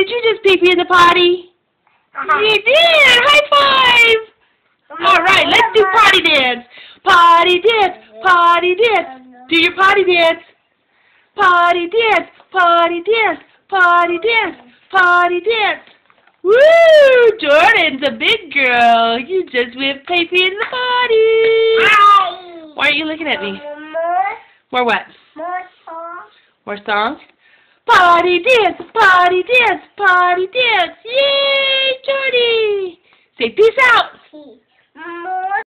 did you just pee-pee in the potty? You did! High five! Alright, let's do potty dance. Potty dance, potty dance. Do your potty dance. Potty dance, potty dance, potty dance, potty dance. Woo! Jordan's a big girl. You just went pee-pee in the potty. Why are you looking at me? More what? More songs. More songs? Potty dance, potty dance, potty dance. Yay, Jordy! Say peace out. More